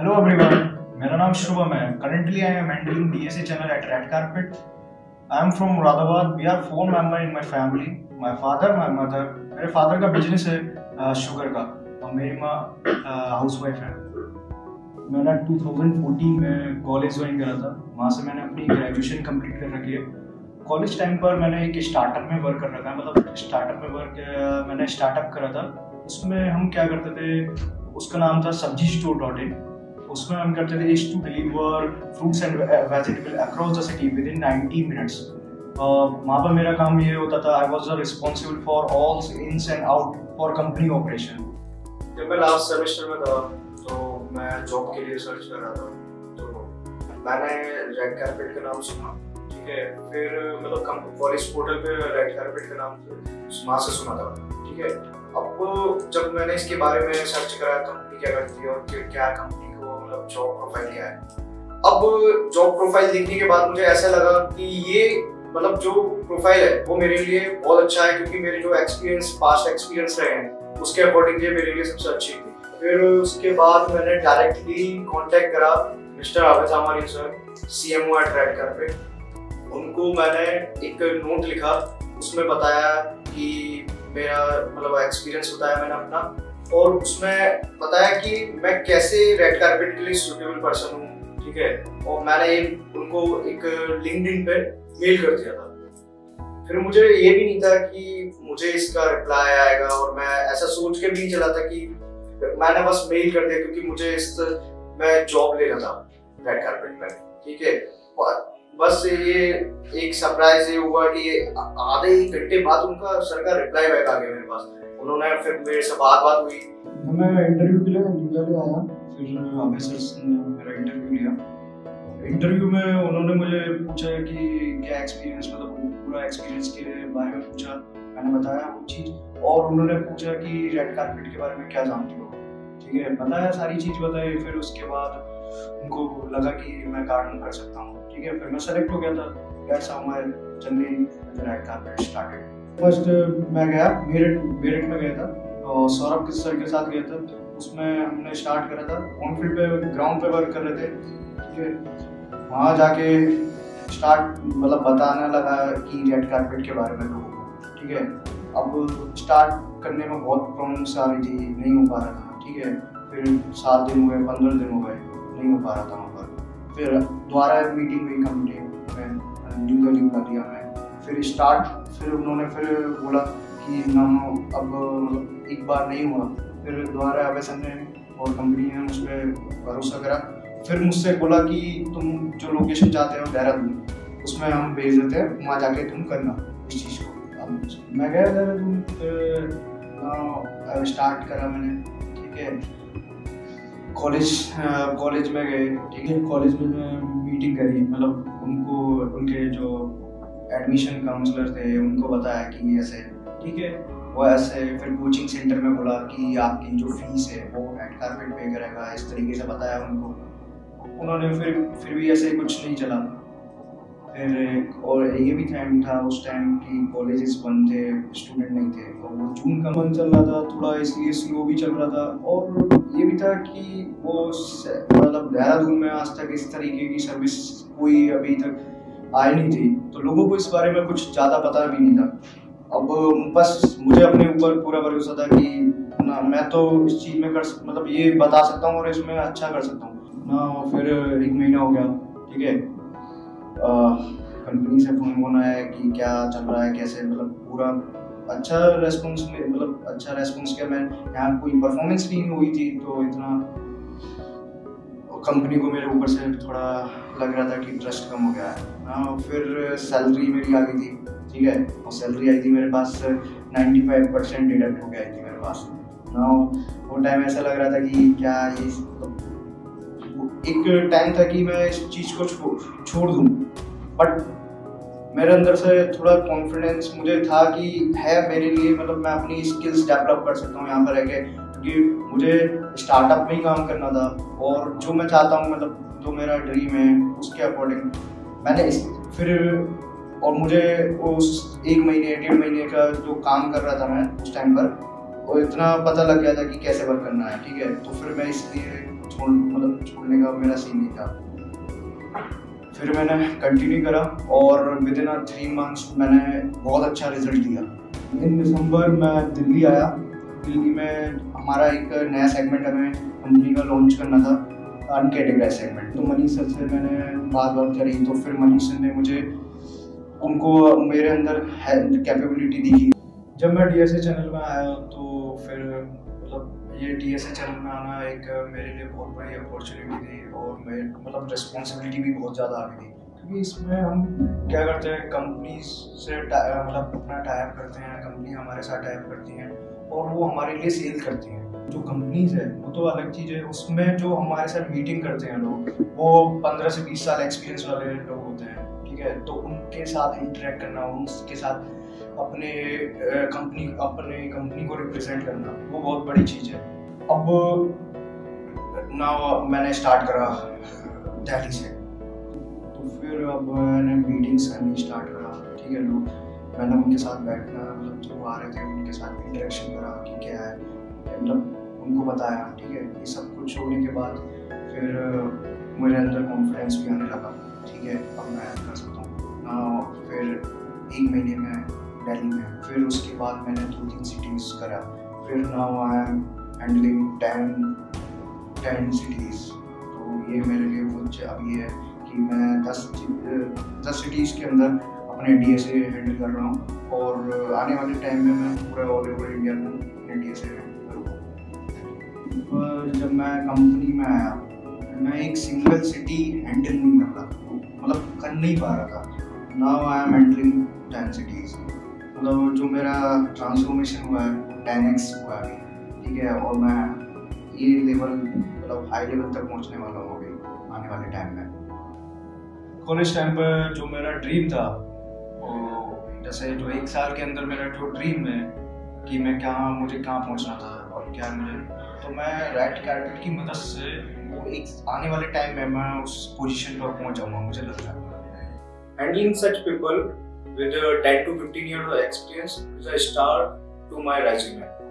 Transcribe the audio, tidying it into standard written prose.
Hello everyone, मेरा नाम शुभम है. Currently I am handling DSA channel at RedCarpet. I am from Muradabad. We are 4 members in my family. My father, my mother. मेरे father का business है sugar का और मेरी माँ हाउसवाइफ है. मैंने 2014 में कॉलेज ज्वाइन करा था. वहाँ से मैंने अपनी ग्रेजुएशन कंप्लीट कर रखी है. कॉलेज टाइम पर मैंने एक स्टार्टअप में वर्क कर रखा है. मतलब स्टार्टअप में मैंने स्टार्टअप करा था. उसमें हम क्या करते थे, उसका नाम था सब्जी-store.in. उसमें हम करते थे is to deliver fruits and vegetable across the city with in 90 minutes. वहाँ पर मेरा काम ये होता था, I was responsible for all ins and out for company operation. जब मैं लास्ट सेमेस्टर में था तो मैं जॉब के लिए सर्च कर रहा था, तो मैंने रेड कारपेट का नाम सुना. ठीक है, फिर मतलब कॉलेज पोर्टल पे रेड कारपेट का नाम वहाँ से सुना था. ठीक है, अब जब मैंने इसके बारे में सर्च करा कंपनी क्या करती है और क्या कंपनी को मतलब जॉब प्रोफाइल क्या है. अब जॉब प्रोफाइल देखने के बाद मुझे ऐसा लगा कि ये मतलब जो प्रोफाइल है वो मेरे लिए बहुत अच्छा है, क्योंकि मेरे जो पास्ट एक्सपीरियंस रहे हैं उसके अकॉर्डिंग ये मेरे लिए सबसे अच्छी थी. फिर उसके बाद मैंने डायरेक्टली कांटेक्ट करा mister Abid sir, CMO at red carpet. उनको मैंने एक नोट लिखा, उसमें बताया कि मेरा मतलब एक्सपीरियंस बताया मैंने अपना, और उसमें बताया कि मैं कैसे रेड कारपेट के लिए सूटेबल पर्सन हूँ. ठीक है, और मैंने उनको एक लिंक्डइन पे मेल कर दिया था. फिर मुझे ये भी नहीं था कि मुझे इसका रिप्लाई आएगा, और मैं ऐसा सोच के भी नहीं चला था कि मैंने बस मेल कर दिया, क्योंकि मैं जॉब लेना था रेड कारपेट में. ठीक है, बस ये एक सरप्राइज ये हुआ कि आधे एक घंटे बाद उनका सर का रिप्लाई बैक आ गया मेरे पास. उन्होंने फिर मेरे से बात हुई. मैं इंटरव्यू के लिए आया. फिर आबिद सर ने मेरा इंटरव्यू लिया. इंटरव्यू में उन्होंने मुझे पूछा कि क्या एक्सपीरियंस, मतलब पूरा एक्सपीरियंस के बारे में पूछा. मैंने बताया वो चीज़, और उन्होंने पूछा कि रेड कारपेट के बारे में क्या जानती हो. ठीक है, बताया, सारी चीज़ बताई. फिर उसके बाद उनको लगा कि मैं गार्डन कर सकता हूँ. ठीक है, फिर मैं सेलेक्ट हो गया था. That's how my journey red carpet started. First मैं गया मेरठ में गया था, और सौरभ सर के साथ गया था. उसमें हमने स्टार्ट करा था, ऑन फील्ड पे ग्राउंड पे वर्क कर रहे थे. ठीक है, वहाँ जाके स्टार्ट मतलब बताने लगा कि रेड कारपेट के बारे में लोगों को. ठीक है, अब स्टार्ट करने में बहुत प्रॉब्लम्स आ रही थी, नहीं हो पा रहा था. ठीक है, फिर 7 दिन हुए, 15 दिन हो गए, नहीं हो पा रहा था वहाँ पर. फिर दोबारा मीटिंग हुई कंपनी में, लीगली बुला दिया मैं. फिर उन्होंने फिर बोला कि ना अब मतलब एक बार नहीं हुआ. फिर दोबारा आवेशन ने और कंपनी ने मुझ पर भरोसा करा. फिर मुझसे बोला कि तुम जो लोकेशन चाहते हो देहरादून, उसमें हम भेज देते हैं, वहाँ जाके तुम करना इस चीज़ को. अब मैं गया देहरादून, स्टार्ट करा मैंने. ठीक है, कॉलेज में गए. ठीक है, कॉलेज में मीटिंग करी, मतलब उनके जो एडमिशन काउंसलर थे उनको बताया कि ऐसे. ठीक है, वो ऐसे. फिर कोचिंग सेंटर में बोला कि आपकी जो फीस है वो रेड कारपेट पे करेगा, इस तरीके से बताया उनको. उन्होंने फिर भी ऐसे कुछ नहीं चला. फिर और ये भी टाइम था उस टाइम कि कॉलेजेस बंद थे, स्टूडेंट नहीं थे, और वो जून का मंथ चल रहा था थोड़ा, इसलिए स्लो भी चल रहा था. और ये भी था कि वो मतलब देहरादून में आज तक इस तरीके की सर्विस कोई अभी तक आई नहीं थी, तो लोगों को इस बारे में कुछ ज़्यादा पता भी नहीं था. अब बस मुझे अपने ऊपर पूरा भरोसा था कि ना मैं तो इस चीज़ में मतलब ये बता सकता हूँ और इसमें अच्छा कर सकता हूँ ना. फिर 1 महीना हो गया. ठीक है, कंपनी से फोन आया कि क्या चल रहा है, कैसे, मतलब पूरा अच्छा रेस्पॉन्स किया. मैं यहाँ कोई परफॉर्मेंस भी नहीं हुई थी, तो इतना कंपनी को मेरे ऊपर से थोड़ा लग रहा था कि ट्रस्ट कम हो गया है. फिर सैलरी मेरी आ गई थी. ठीक है, और सैलरी आई थी मेरे पास 95% डिडक्ट हो गया थी मेरे पास ना. वो टाइम ऐसा लग रहा था कि क्या ये, एक टाइम था कि मैं इस चीज़ को छोड़ दूँ, बट मेरे अंदर से थोड़ा कॉन्फिडेंस मुझे था कि है मेरे लिए, मतलब मैं अपनी स्किल्स डेवलप कर सकता हूँ यहाँ पर रह के, क्योंकि मुझे स्टार्टअप में ही काम करना था. और जो मैं चाहता हूँ, मतलब जो मेरा ड्रीम है उसके अकॉर्डिंग मैंने फिर, और मुझे उस 1 महीने 1.5 महीने का जो काम कर रहा था मैं उस टाइम पर, और इतना पता लग गया था कि कैसे वर्क करना है, ठीक है। तो फिर मैं इसलिए छोड़ने का मेरा सीन नहीं था। फिर मैंने कंटिन्यू करा और विद इन 3 मंथ्स मैंने बहुत अच्छा रिजल्ट दिया। इन दिसंबर मैं दिल्ली आया। दिल्ली में हमारा एक नया सेगमेंट हमें कंपनी का लॉन्च करना था, अनकैटेगराइज्ड सेगमेंट। तो मनीष सर से मैंने बात करी, तो फिर मनीष सर ने मुझे उनको मेरे अंदर कैपेबिलिटी दिखी। जब मैं डीएसए चैनल में आया तो फिर मतलब ये डीएसए चैनल में आना एक मेरे लिए बहुत बड़ी अपॉर्चुनिटी थी और मेरे मतलब रिस्पॉन्सिबिलिटी भी बहुत ज़्यादा आ गई थी, क्योंकि इसमें हम क्या करते हैं, कंपनी से मतलब अपना टाइप करते हैं, कंपनी हमारे साथ टाइप करती हैं और वो हमारे लिए सेल करती हैं। जो कंपनीज है वो तो अलग चीज़ है, उसमें जो हमारे साथ मीटिंग करते हैं लोग वो 15 से 20 साल एक्सपीरियंस वाले लोग होते हैं, ठीक है। तो उनके साथ इंटरेक्ट करना, उनके साथ अपने कंपनी को रिप्रेजेंट करना, वो बहुत बड़ी चीज़ है। अब मैंने स्टार्ट करा दिल्ली से, तो फिर अब मैंने मीटिंग्स करनी स्टार्ट करा, ठीक है। लोग मैंने उनके साथ बैठना, मतलब जो आ रहे थे उनके साथ इंटरेक्शन करा कि क्या है, मतलब उनको बताया, ठीक है। ये सब कुछ होने के बाद फिर मेरे अंदर कॉन्फिडेंस भी आने लगा, ठीक है, अब मैं कर सकता हूँ। फिर 1 महीने में दिल्ली में, फिर उसके बाद मैंने 2-3 सिटीज़ करा, फिर now I am handling 10 cities. तो ये मेरे लिए कुछ अब ये है कि मैं 10 सिटीज़ के अंदर अपने डीएसए हैंडल कर रहा हूँ और आने वाले टाइम में मैं पूरा ऑल ओवर इंडिया में अपने डीएसए करूँगा। जब मैं कंपनी में आया, मैं एक सिंगल सिटी हैंडल नहीं कर रहा था, मतलब कर नहीं पा रहा था। Now I am handling 10 cities, मतलब जो मेरा ट्रांसफॉर्मेशन हुआ है 10x हुआ है, ठीक है। और मैं ये लेवल मतलब हाई लेवल तक पहुंचने वाला हूँ अभी आने वाले टाइम में। कॉलेज टाइम पर जो मेरा ड्रीम था, जैसे जो 1 साल के अंदर मेरा जो ड्रीम है कि मुझे कहाँ पहुंचना था और क्या मुझे, तो मैं RedCarpet की मदद से वो एक आने वाले टाइम में मैं उस पोजीशन पर पहुंच जाऊँगा, मुझे लगता है। Handling such people with 10 to 15 years of experience is a start to my resume.